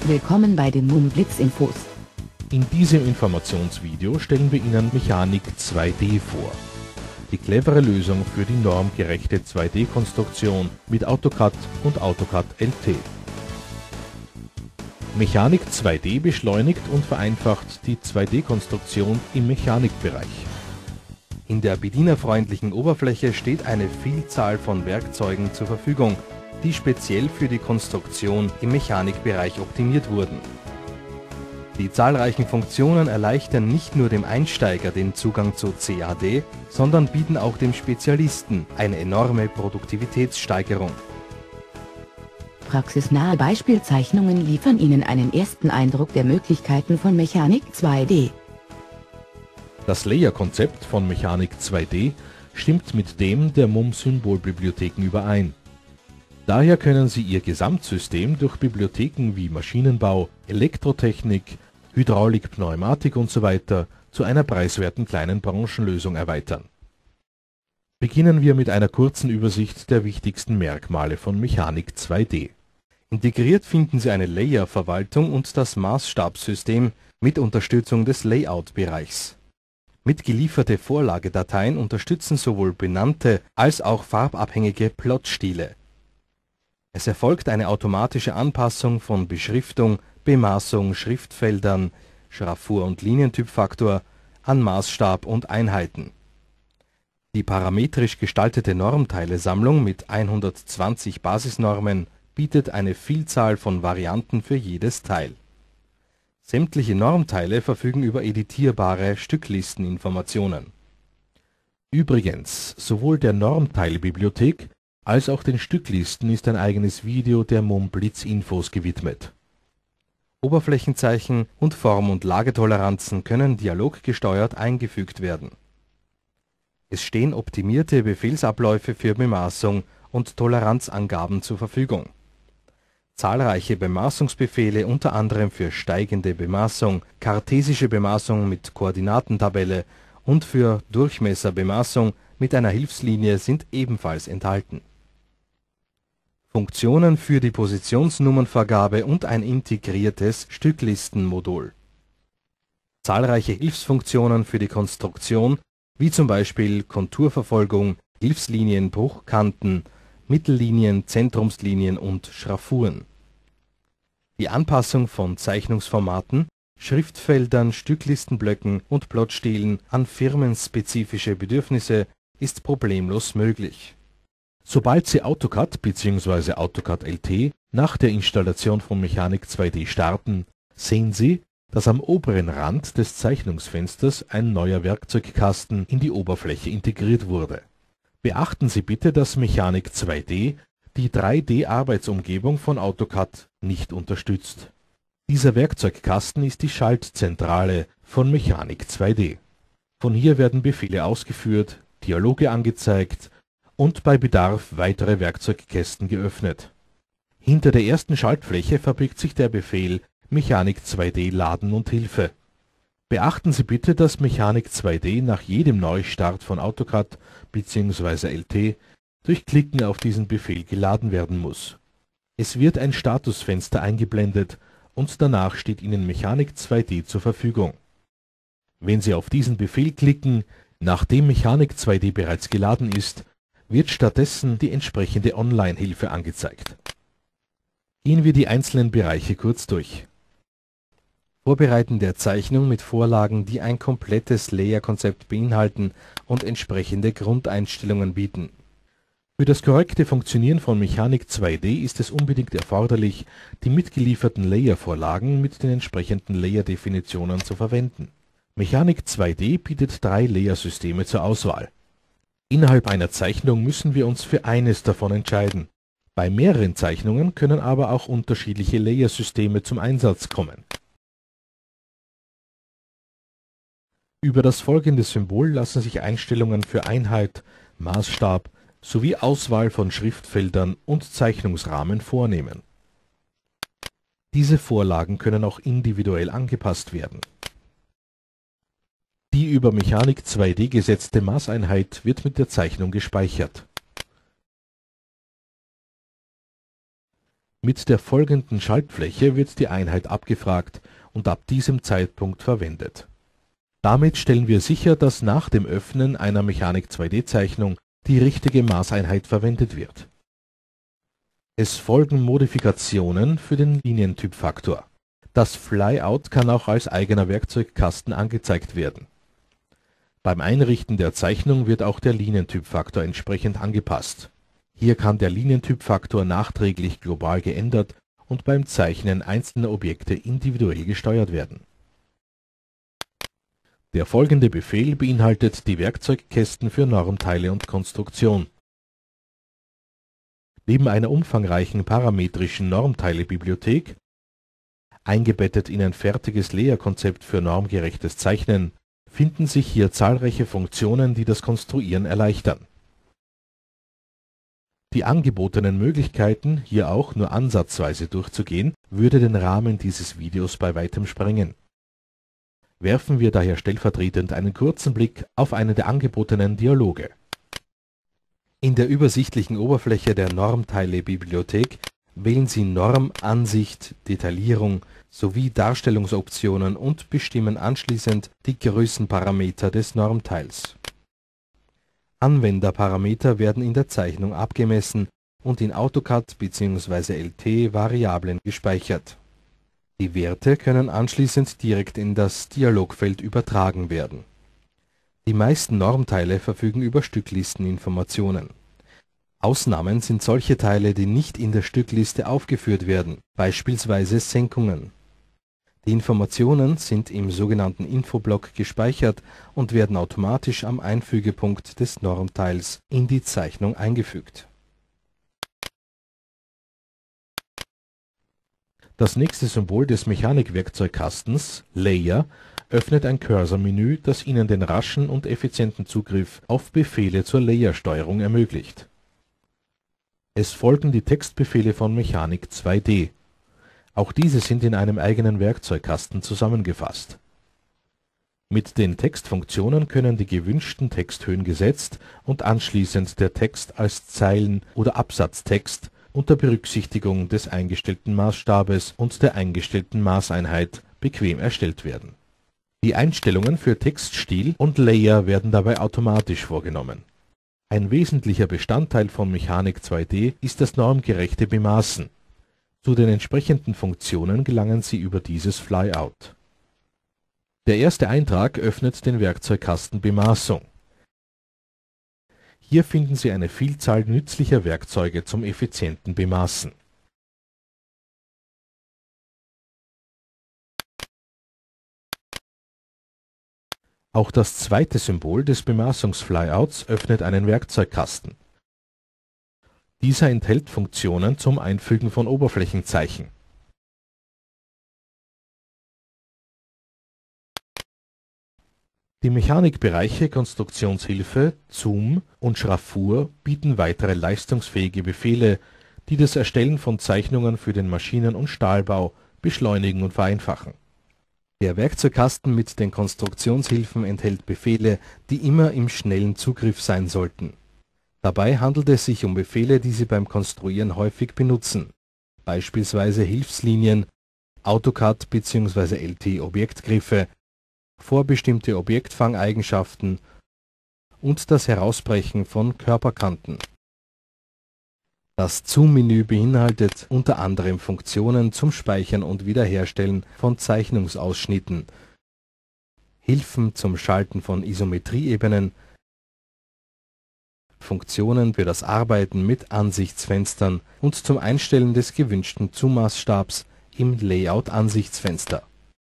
Willkommen bei den MUM Blitzinfos. In diesem Informationsvideo stellen wir Ihnen Mechanik 2D vor. Die clevere Lösung für die normgerechte 2D-Konstruktion mit AutoCAD und AutoCAD LT. Mechanik 2D beschleunigt und vereinfacht die 2D-Konstruktion im Mechanikbereich. In der bedienerfreundlichen Oberfläche steht eine Vielzahl von Werkzeugen zur Verfügung, die speziell für die Konstruktion im Mechanikbereich optimiert wurden. Die zahlreichen Funktionen erleichtern nicht nur dem Einsteiger den Zugang zu CAD, sondern bieten auch dem Spezialisten eine enorme Produktivitätssteigerung. Praxisnahe Beispielzeichnungen liefern Ihnen einen ersten Eindruck der Möglichkeiten von Mechanik 2D. Das Layer-Konzept von Mechanik 2D stimmt mit dem der MUM-Symbolbibliotheken überein. Daher können Sie Ihr Gesamtsystem durch Bibliotheken wie Maschinenbau, Elektrotechnik, Hydraulik, Pneumatik usw. zu einer preiswerten kleinen Branchenlösung erweitern. Beginnen wir mit einer kurzen Übersicht der wichtigsten Merkmale von Mechanik 2D. Integriert finden Sie eine Layer-Verwaltung und das Maßstabssystem mit Unterstützung des Layout-Bereichs. Mitgelieferte Vorlagedateien unterstützen sowohl benannte als auch farbabhängige Plotstile. Es erfolgt eine automatische Anpassung von Beschriftung, Bemaßung, Schriftfeldern, Schraffur- und Linientypfaktor an Maßstab und Einheiten. Die parametrisch gestaltete Normteilesammlung mit 120 Basisnormen bietet eine Vielzahl von Varianten für jedes Teil. Sämtliche Normteile verfügen über editierbare Stücklisteninformationen. Übrigens, sowohl der Normteilbibliothek als auch den Stücklisten ist ein eigenes Video der MUM Blitzinfos gewidmet. Oberflächenzeichen und Form- und Lagetoleranzen können dialoggesteuert eingefügt werden. Es stehen optimierte Befehlsabläufe für Bemaßung und Toleranzangaben zur Verfügung. Zahlreiche Bemaßungsbefehle, unter anderem für steigende Bemaßung, kartesische Bemaßung mit Koordinatentabelle und für Durchmesserbemaßung mit einer Hilfslinie sind ebenfalls enthalten. Funktionen für die Positionsnummernvergabe und ein integriertes Stücklistenmodul. Zahlreiche Hilfsfunktionen für die Konstruktion, wie zum Beispiel Konturverfolgung, Hilfslinien, Bruchkanten, Mittellinien, Zentrumslinien und Schraffuren. Die Anpassung von Zeichnungsformaten, Schriftfeldern, Stücklistenblöcken und Plotstilen an firmenspezifische Bedürfnisse ist problemlos möglich. Sobald Sie AutoCAD bzw. AutoCAD LT nach der Installation von Mechanik 2D starten, sehen Sie, dass am oberen Rand des Zeichnungsfensters ein neuer Werkzeugkasten in die Oberfläche integriert wurde. Beachten Sie bitte, dass Mechanik 2D die 3D-Arbeitsumgebung von AutoCAD nicht unterstützt. Dieser Werkzeugkasten ist die Schaltzentrale von Mechanik 2D. Von hier werden Befehle ausgeführt, Dialoge angezeigt und bei Bedarf weitere Werkzeugkästen geöffnet. Hinter der ersten Schaltfläche verbirgt sich der Befehl Mechanik 2D Laden und Hilfe. Beachten Sie bitte, dass Mechanik 2D nach jedem Neustart von AutoCAD bzw. LT durch Klicken auf diesen Befehl geladen werden muss. Es wird ein Statusfenster eingeblendet und danach steht Ihnen Mechanik 2D zur Verfügung. Wenn Sie auf diesen Befehl klicken, nachdem Mechanik 2D bereits geladen ist, wird stattdessen die entsprechende Online-Hilfe angezeigt. Gehen wir die einzelnen Bereiche kurz durch. Vorbereiten der Zeichnung mit Vorlagen, die ein komplettes Layer-Konzept beinhalten und entsprechende Grundeinstellungen bieten. Für das korrekte Funktionieren von Mechanik 2D ist es unbedingt erforderlich, die mitgelieferten Layer-Vorlagen mit den entsprechenden Layer-Definitionen zu verwenden. Mechanik 2D bietet 3 Layer-Systeme zur Auswahl. Innerhalb einer Zeichnung müssen wir uns für eines davon entscheiden. Bei mehreren Zeichnungen können aber auch unterschiedliche Layer-Systeme zum Einsatz kommen. Über das folgende Symbol lassen sich Einstellungen für Einheit, Maßstab sowie Auswahl von Schriftfeldern und Zeichnungsrahmen vornehmen. Diese Vorlagen können auch individuell angepasst werden. Die über Mechanik 2D gesetzte Maßeinheit wird mit der Zeichnung gespeichert. Mit der folgenden Schaltfläche wird die Einheit abgefragt und ab diesem Zeitpunkt verwendet. Damit stellen wir sicher, dass nach dem Öffnen einer Mechanik-2D-Zeichnung die richtige Maßeinheit verwendet wird. Es folgen Modifikationen für den Linientypfaktor. Das Flyout kann auch als eigener Werkzeugkasten angezeigt werden. Beim Einrichten der Zeichnung wird auch der Linientypfaktor entsprechend angepasst. Hier kann der Linientypfaktor nachträglich global geändert und beim Zeichnen einzelner Objekte individuell gesteuert werden. Der folgende Befehl beinhaltet die Werkzeugkästen für Normteile und Konstruktion. Neben einer umfangreichen parametrischen Normteilebibliothek, eingebettet in ein fertiges Layer-Konzept für normgerechtes Zeichnen, finden sich hier zahlreiche Funktionen, die das Konstruieren erleichtern. Die angebotenen Möglichkeiten, hier auch nur ansatzweise durchzugehen, würde den Rahmen dieses Videos bei weitem sprengen. Werfen wir daher stellvertretend einen kurzen Blick auf einen der angebotenen Dialoge. In der übersichtlichen Oberfläche der Normteile-Bibliothek wählen Sie Norm, Ansicht, Detaillierung sowie Darstellungsoptionen und bestimmen anschließend die Größenparameter des Normteils. Anwenderparameter werden in der Zeichnung abgemessen und in AutoCAD bzw. LT Variablen gespeichert. Die Werte können anschließend direkt in das Dialogfeld übertragen werden. Die meisten Normteile verfügen über Stücklisteninformationen. Ausnahmen sind solche Teile, die nicht in der Stückliste aufgeführt werden, beispielsweise Senkungen. Die Informationen sind im sogenannten Infoblock gespeichert und werden automatisch am Einfügepunkt des Normteils in die Zeichnung eingefügt. Das nächste Symbol des Mechanikwerkzeugkastens, Layer, öffnet ein Cursor-Menü, das Ihnen den raschen und effizienten Zugriff auf Befehle zur Layer-Steuerung ermöglicht. Es folgen die Textbefehle von Mechanik 2D. Auch diese sind in einem eigenen Werkzeugkasten zusammengefasst. Mit den Textfunktionen können die gewünschten Texthöhen gesetzt und anschließend der Text als Zeilen- oder Absatztext unter Berücksichtigung des eingestellten Maßstabes und der eingestellten Maßeinheit bequem erstellt werden. Die Einstellungen für Textstil und Layer werden dabei automatisch vorgenommen. Ein wesentlicher Bestandteil von Mechanik 2D ist das normgerechte Bemaßen. Zu den entsprechenden Funktionen gelangen Sie über dieses Flyout. Der erste Eintrag öffnet den Werkzeugkasten Bemaßung. Hier finden Sie eine Vielzahl nützlicher Werkzeuge zum effizienten Bemaßen. Auch das zweite Symbol des Bemaßungsflyouts öffnet einen Werkzeugkasten. Dieser enthält Funktionen zum Einfügen von Oberflächenzeichen. Die Mechanikbereiche Konstruktionshilfe, Zoom und Schraffur bieten weitere leistungsfähige Befehle, die das Erstellen von Zeichnungen für den Maschinen- und Stahlbau beschleunigen und vereinfachen. Der Werkzeugkasten mit den Konstruktionshilfen enthält Befehle, die immer im schnellen Zugriff sein sollten. Dabei handelt es sich um Befehle, die Sie beim Konstruieren häufig benutzen, beispielsweise Hilfslinien, AutoCAD bzw. LT-Objektgriffe, vorbestimmte Objektfangeigenschaften und das Herausbrechen von Körperkanten. Das Zoom-Menü beinhaltet unter anderem Funktionen zum Speichern und Wiederherstellen von Zeichnungsausschnitten, Hilfen zum Schalten von Isometrieebenen, Funktionen für das Arbeiten mit Ansichtsfenstern und zum Einstellen des gewünschten Zoom-Maßstabs im Layout-Ansichtsfenster.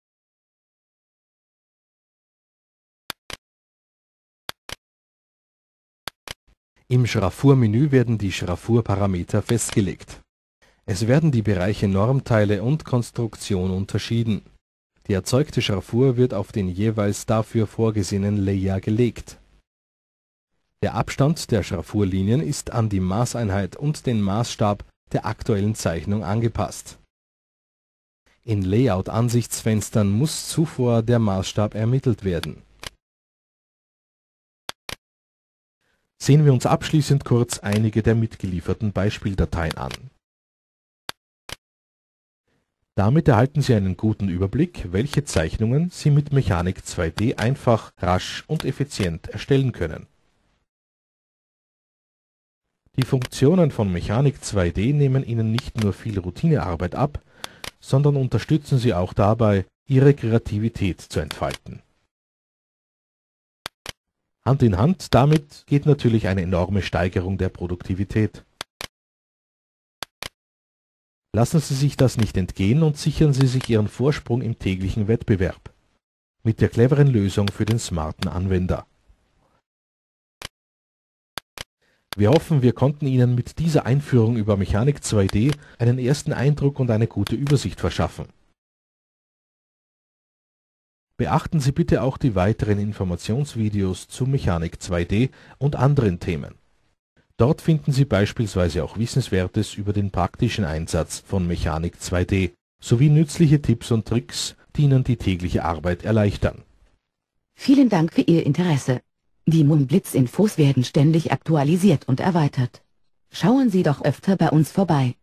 Im Schraffur-Menü werden die Schraffur-Parameter festgelegt. Es werden die Bereiche Normteile und Konstruktion unterschieden. Die erzeugte Schraffur wird auf den jeweils dafür vorgesehenen Layer gelegt. Der Abstand der Schraffurlinien ist an die Maßeinheit und den Maßstab der aktuellen Zeichnung angepasst. In Layout-Ansichtsfenstern muss zuvor der Maßstab ermittelt werden. Sehen wir uns abschließend kurz einige der mitgelieferten Beispieldateien an. Damit erhalten Sie einen guten Überblick, welche Zeichnungen Sie mit Mechanik 2D einfach, rasch und effizient erstellen können. Die Funktionen von Mechanik 2D nehmen Ihnen nicht nur viel Routinearbeit ab, sondern unterstützen Sie auch dabei, Ihre Kreativität zu entfalten. Hand in Hand damit geht natürlich eine enorme Steigerung der Produktivität. Lassen Sie sich das nicht entgehen und sichern Sie sich Ihren Vorsprung im täglichen Wettbewerb mit der cleveren Lösung für den smarten Anwender. Wir hoffen, wir konnten Ihnen mit dieser Einführung über Mechanik 2D einen ersten Eindruck und eine gute Übersicht verschaffen. Beachten Sie bitte auch die weiteren Informationsvideos zu Mechanik 2D und anderen Themen. Dort finden Sie beispielsweise auch Wissenswertes über den praktischen Einsatz von Mechanik 2D sowie nützliche Tipps und Tricks, die Ihnen die tägliche Arbeit erleichtern. Vielen Dank für Ihr Interesse. Die Moonblitz-Infos werden ständig aktualisiert und erweitert. Schauen Sie doch öfter bei uns vorbei.